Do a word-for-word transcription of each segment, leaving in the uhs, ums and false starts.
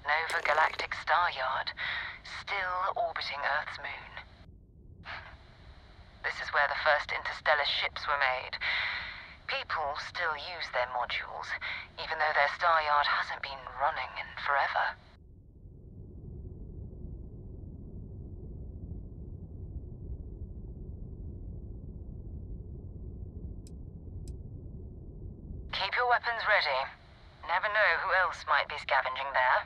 supernova galactic star yard, still orbiting Earth's moon. This is where the first interstellar ships were made. People still use their modules, even though their star yard hasn't been running in forever. Keep your weapons ready. Never know who else might be scavenging there.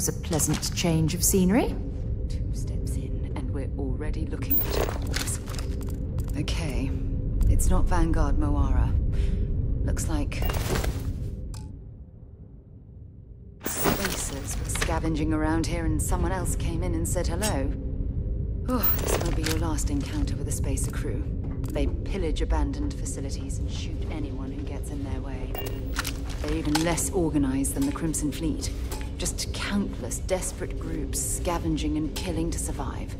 was a pleasant change of scenery. Two steps in, and we're already looking at a corpse. Okay, it's not Vanguard Moara. Looks like spacers were scavenging around here and someone else came in and said hello. Oh, this won't be your last encounter with a spacer crew. They pillage abandoned facilities and shoot anyone who gets in their way. They're even less organized than the Crimson Fleet. Just countless desperate groups scavenging and killing to survive.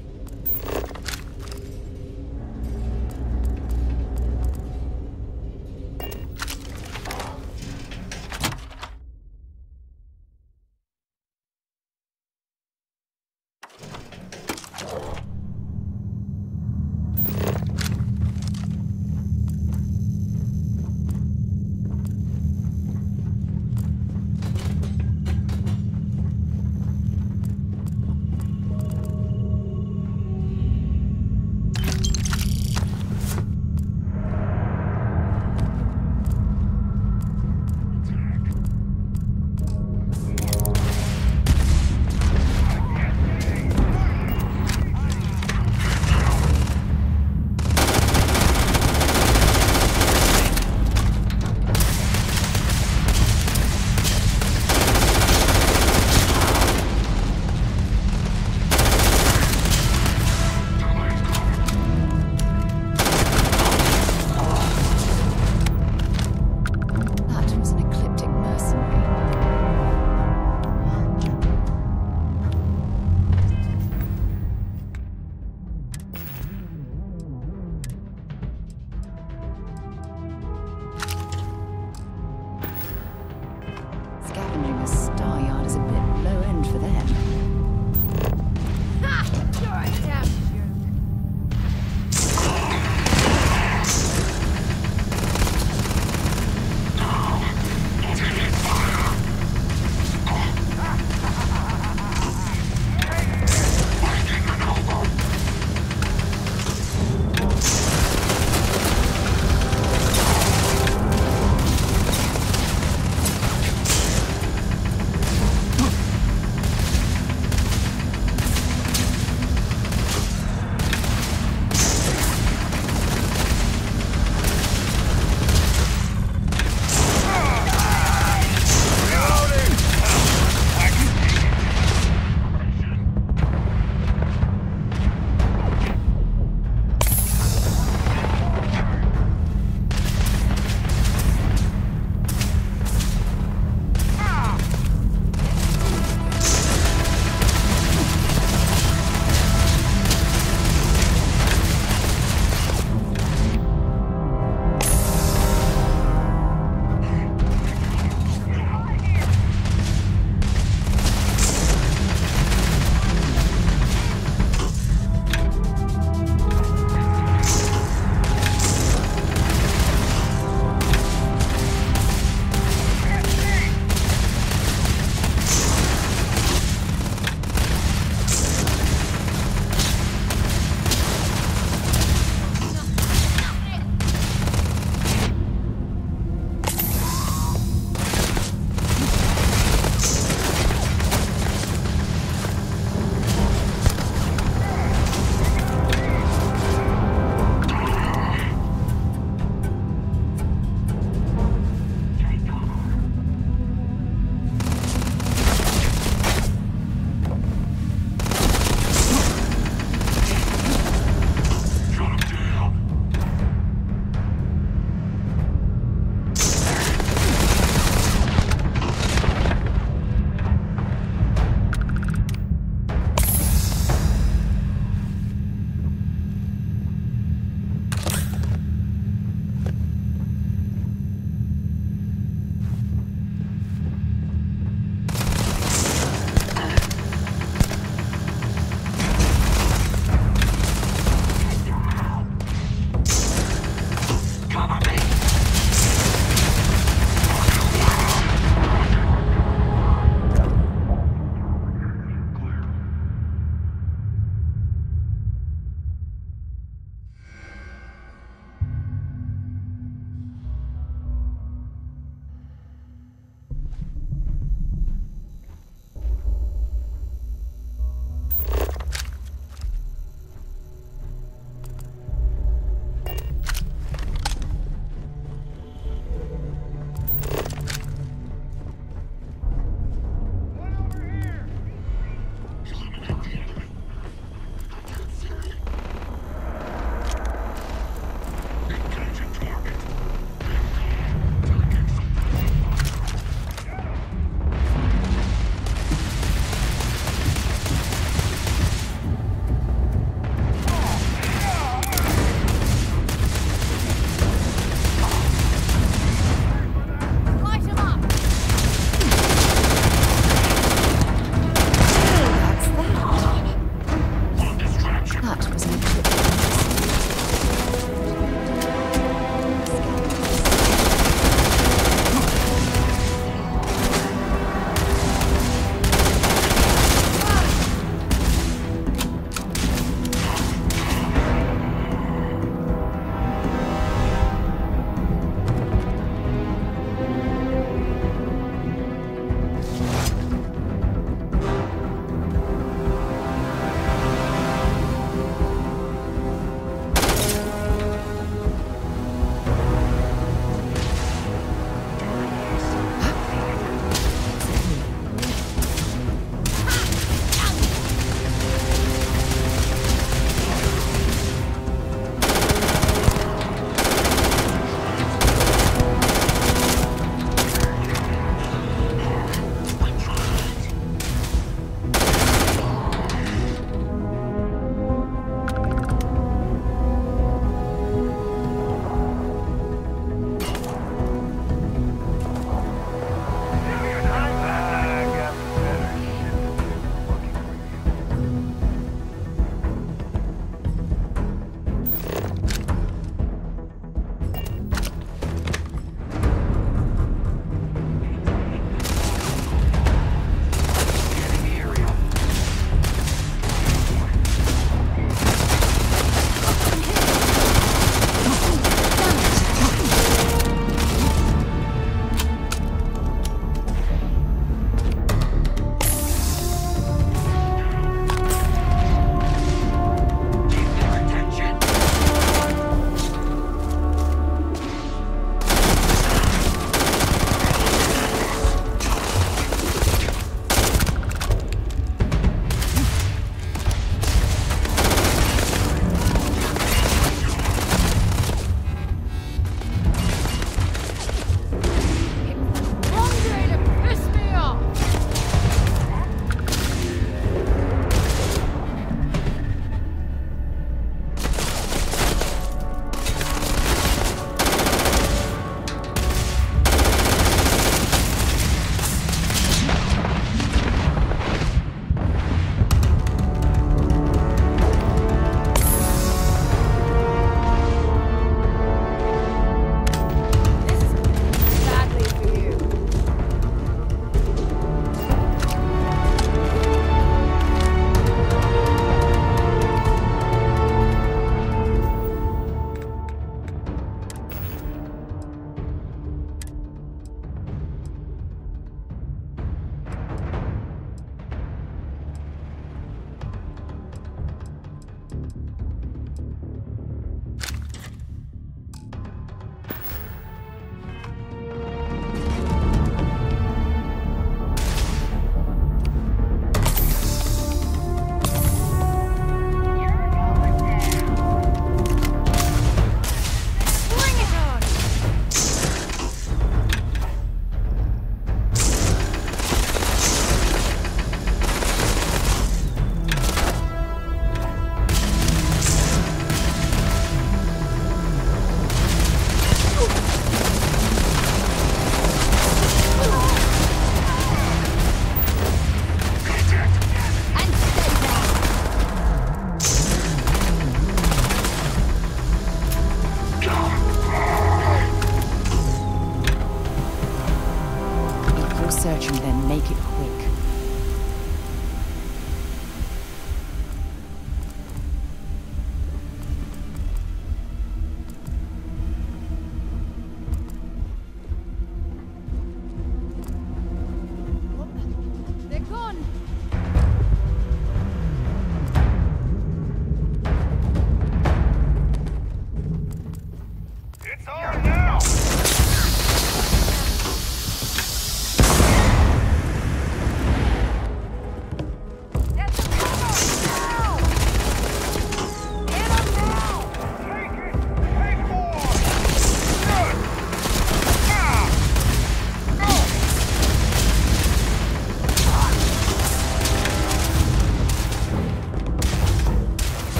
That was an encrypted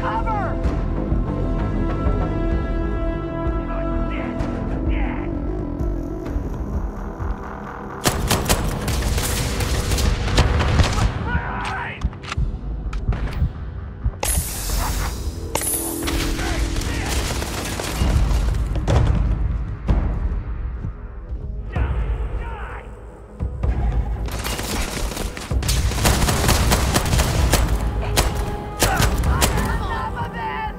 Enough of this!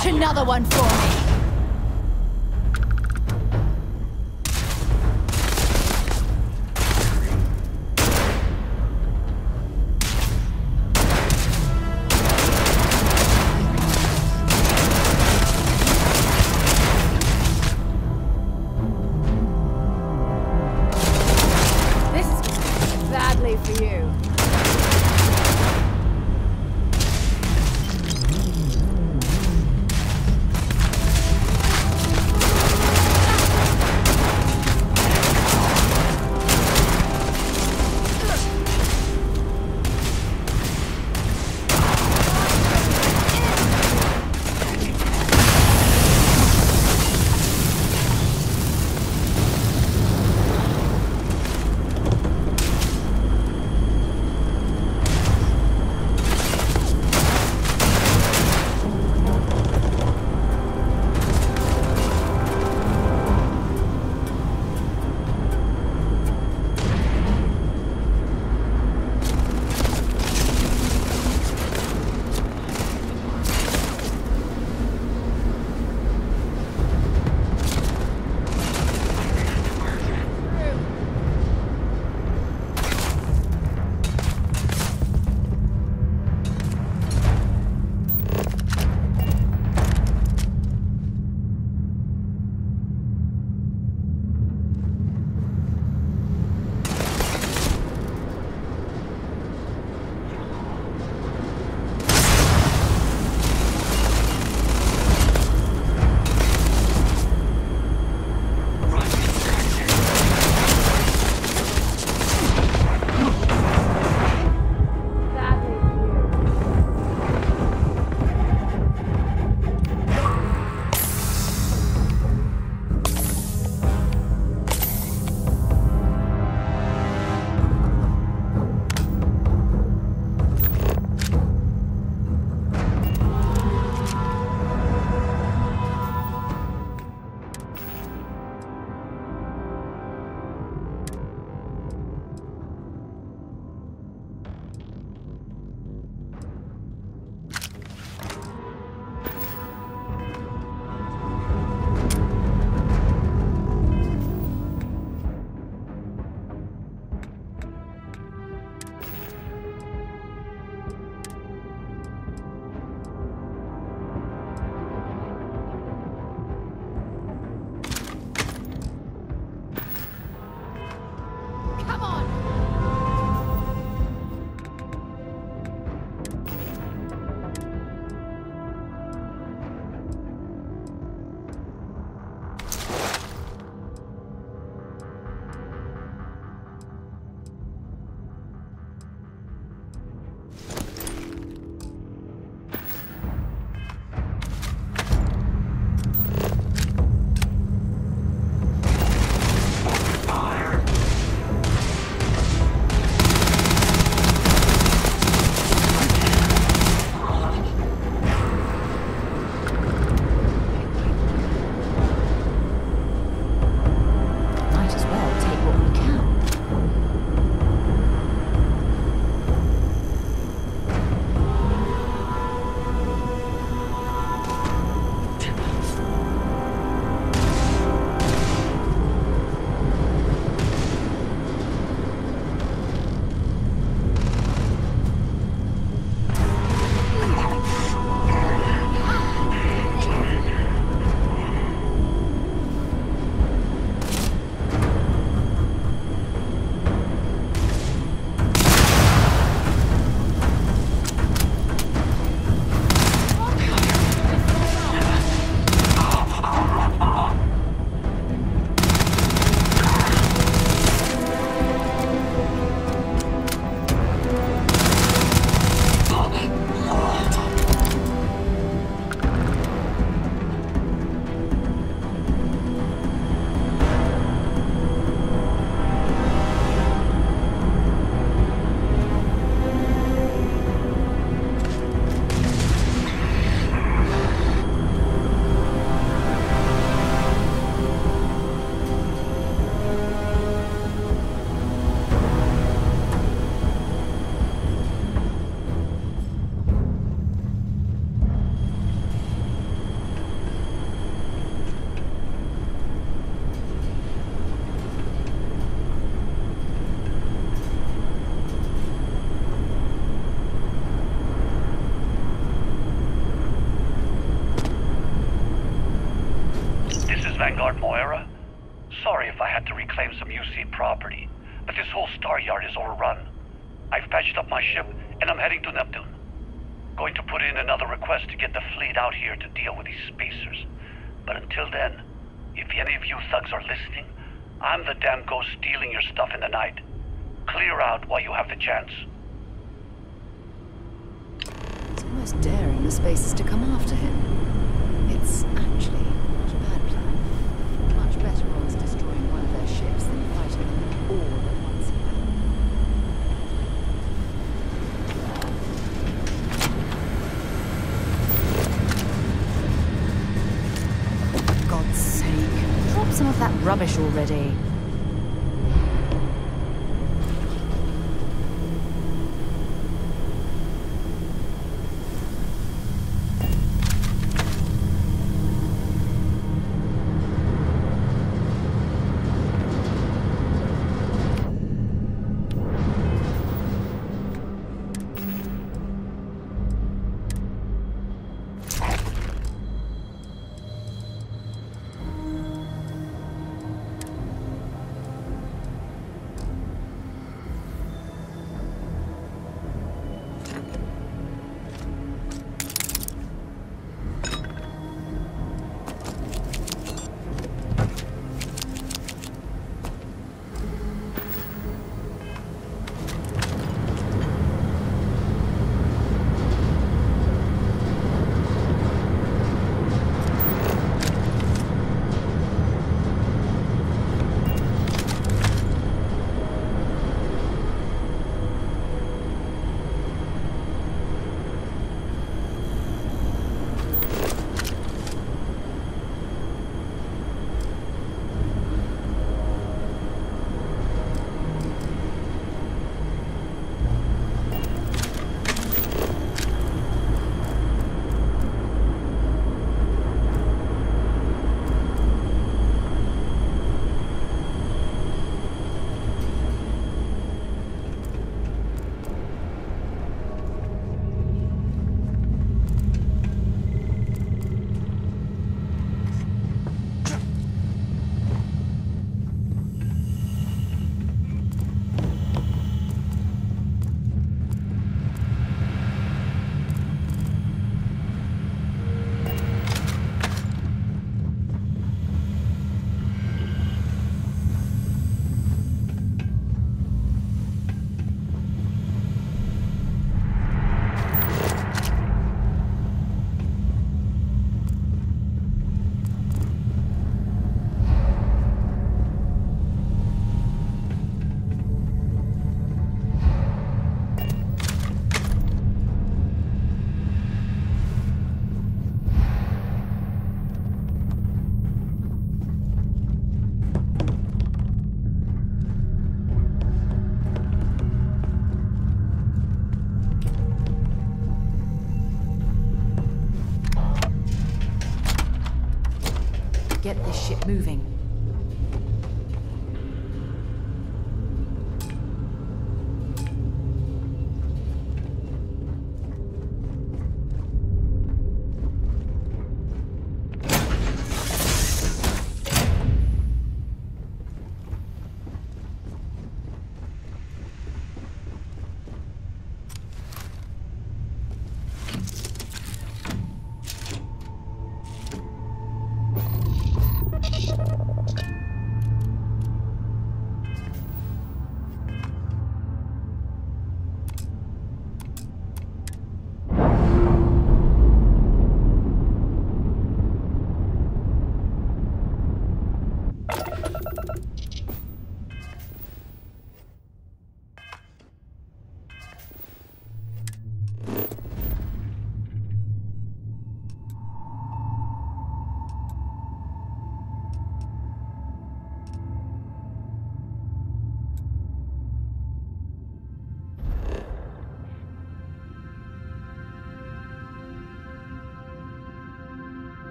Catch another one for me! For you. guard Moara? Sorry if I had to reclaim some U C property, but this whole star yard is overrun. I've patched up my ship, and I'm heading to Neptune. Going to put in another request to get the fleet out here to deal with these spacers. But until then, if any of you thugs are listening, I'm the damn ghost stealing your stuff in the night. Clear out while you have the chance. It's almost daring the spacers to come after him. It's actually not a bad plan. Much better odds destroying one of their ships than fighting them all at once again. For God's sake, drop some of that rubbish already. Get this ship moving.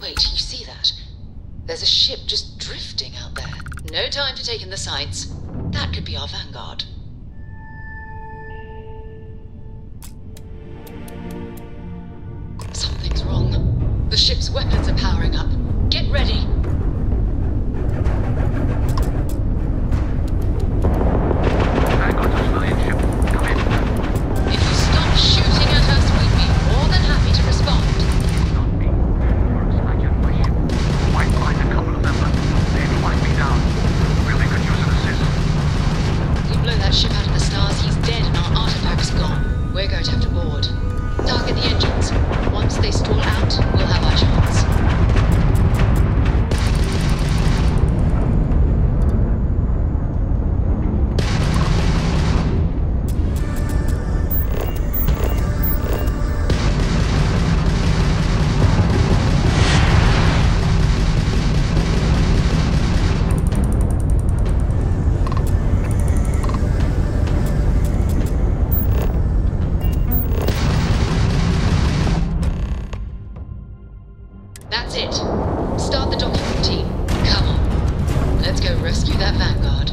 Wait, you see that? There's a ship just drifting out there. No time to take in the sights. That could be our vanguard. Something's wrong. The ship's weapons are powering up. Get ready! If you stop shooting at us, we'd be more than happy to respond. We blow that ship out of the stars, he's dead and our artifact's gone. We're going to have to board. Target the engines. Once they stall out, we'll have our chance. That's it. Start the docking routine. Come on. Let's go rescue that vanguard.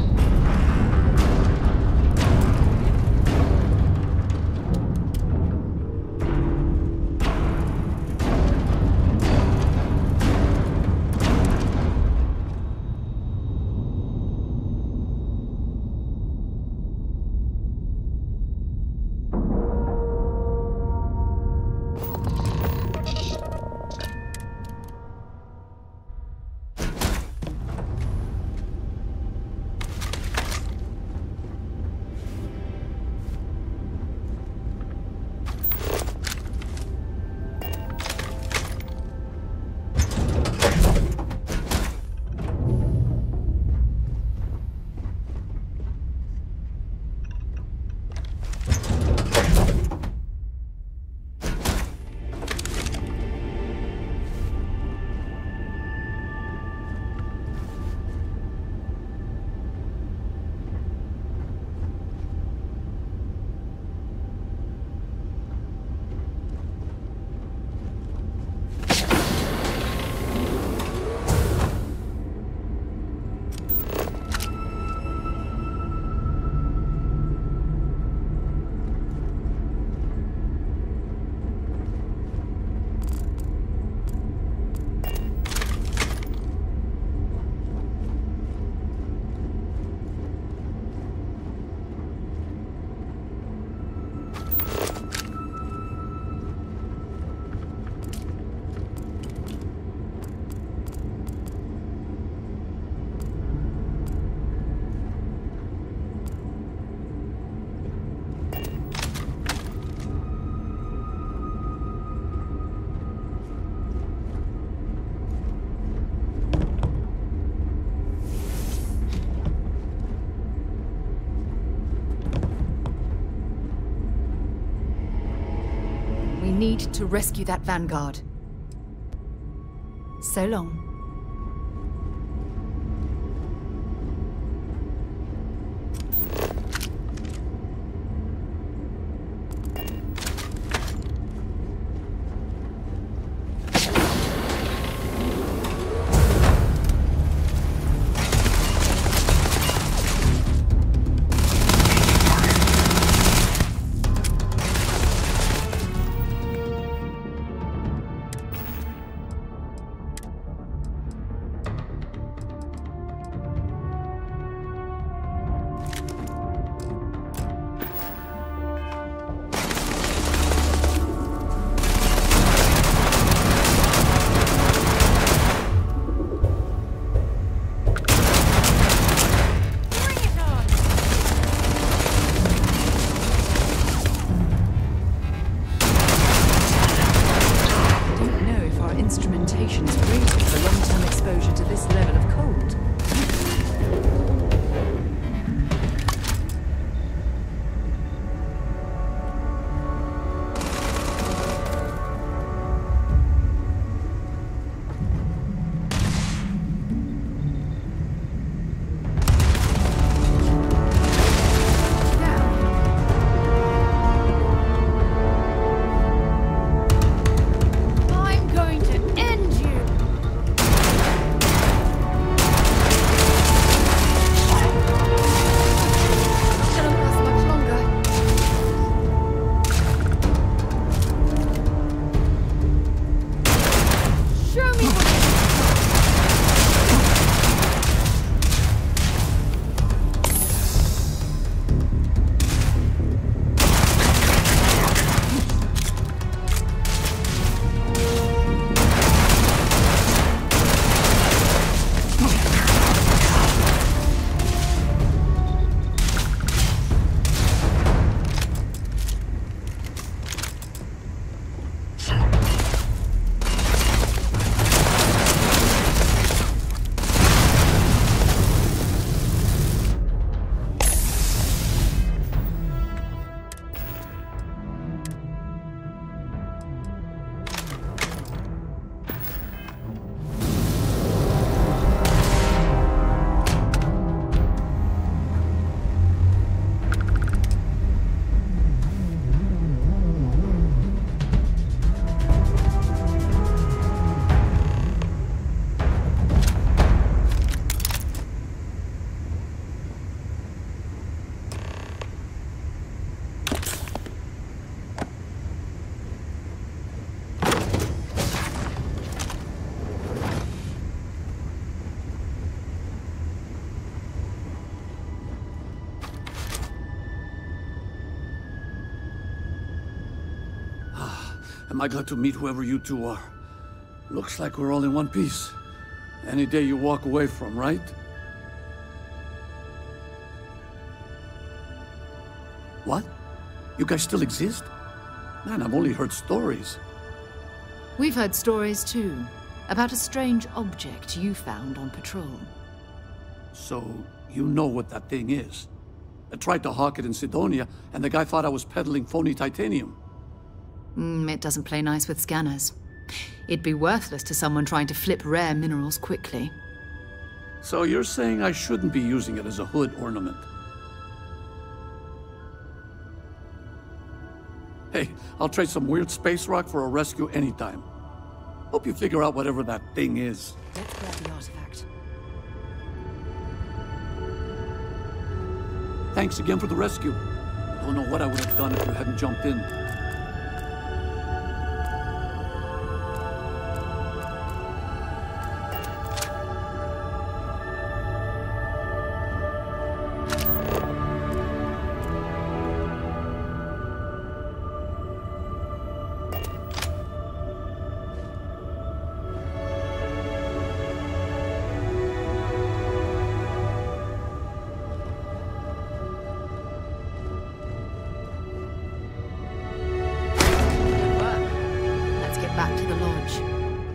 We need to rescue that vanguard. So long. Am I glad to meet whoever you two are. Looks like we're all in one piece. Any day you walk away from, right? What? You guys still exist? Man, I've only heard stories. We've heard stories too, about a strange object you found on patrol. So, you know what that thing is? I tried to hawk it in Sidonia, and the guy thought I was peddling phony titanium. Mm, it doesn't play nice with scanners. It'd be worthless to someone trying to flip rare minerals quickly. So you're saying I shouldn't be using it as a hood ornament? Hey, I'll trade some weird space rock for a rescue anytime. Hope you figure out whatever that thing is. Let's grab the artifact. Thanks again for the rescue. Don't know what I would have done if you hadn't jumped in. Back to the lodge.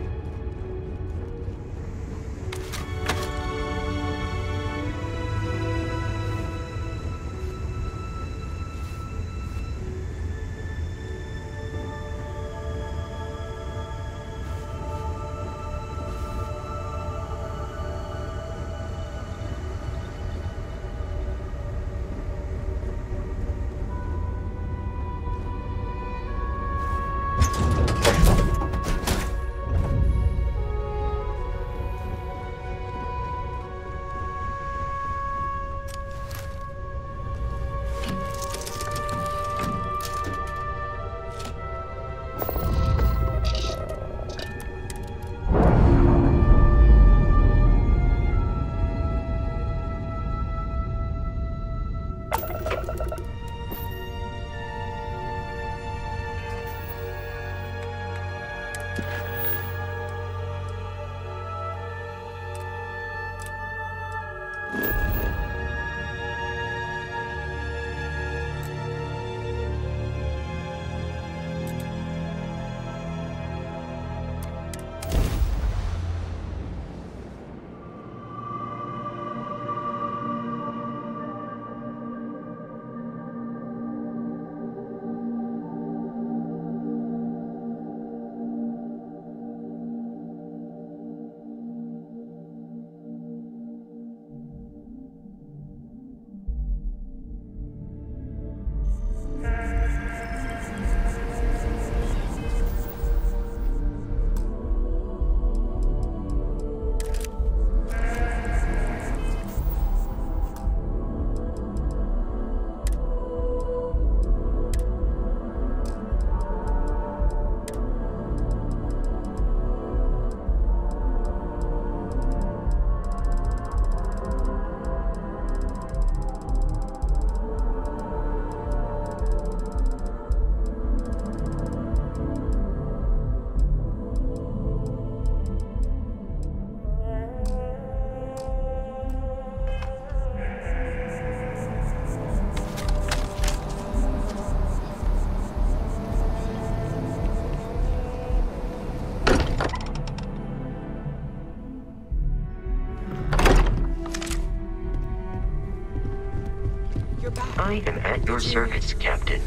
I am at your service, Captain.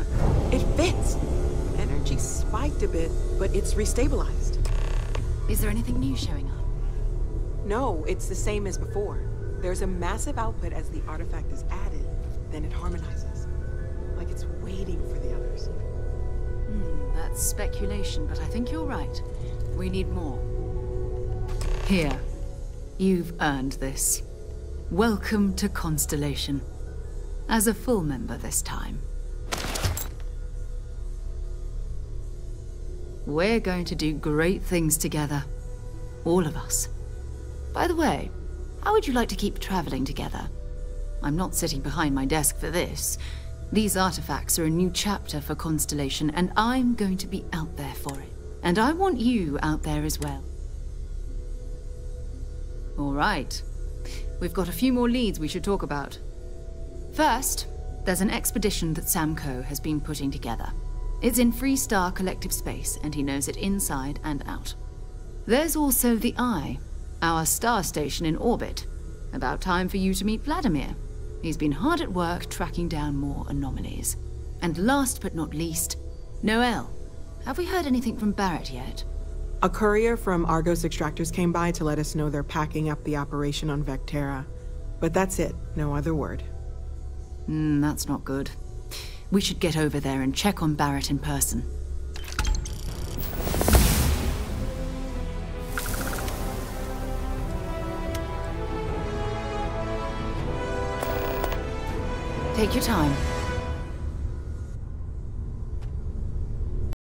It fits. Energy spiked a bit, but it's restabilized. Is there anything new showing up? No, it's the same as before. There's a massive output as the artifact is added, then it harmonizes. Like it's waiting for the others. Hmm, that's speculation, but I think you're right. We need more. Here. You've earned this. Welcome to Constellation. As a full member this time. We're going to do great things together. All of us. By the way, how would you like to keep traveling together? I'm not sitting behind my desk for this. These artifacts are a new chapter for Constellation, and I'm going to be out there for it. And I want you out there as well. All right. We've got a few more leads we should talk about. First, there's an expedition that Samco has been putting together. It's in Freestar Collective Space, and he knows it inside and out. There's also the Eye, our star station in orbit. About time for you to meet Vladimir. He's been hard at work tracking down more anomalies. And last but not least, Noel. Have we heard anything from Barrett yet? A courier from Argos Extractors came by to let us know they're packing up the operation on Vectera. But that's it, no other word. Hmm, that's not good. We should get over there and check on Barrett in person. Take your time.